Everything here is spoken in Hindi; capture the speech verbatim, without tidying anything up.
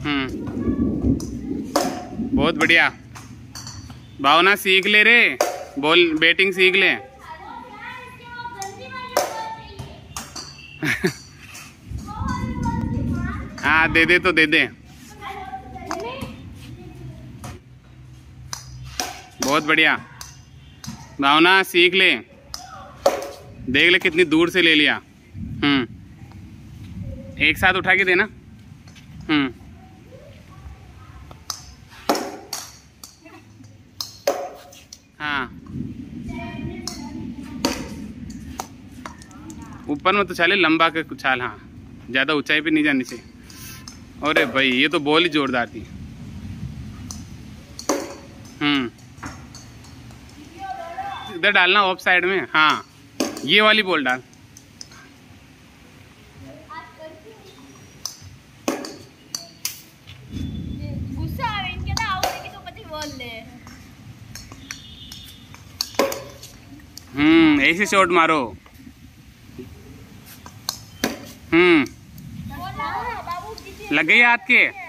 हम्म, बहुत बढ़िया। भावना सीख ले रे, बॉल बैटिंग सीख ले। हाँ दे दे तो दे दे। बहुत बढ़िया भावना, सीख ले। देख ले कितनी दूर से ले लिया। हम्म, एक साथ उठा के देना। हम्म, हाँ ऊपर में तो चाले, लंबा के छाल। हाँ ज्यादा ऊंचाई पे नहीं जानी चाहिए। अरे भाई ये तो बॉल ही जोरदार थी। हम्म, इधर डालना ऑफ साइड में। हाँ ये वाली बॉल डाल। हम्म, ऐसे शॉट मारो। हम्म, लग गई हाथ के।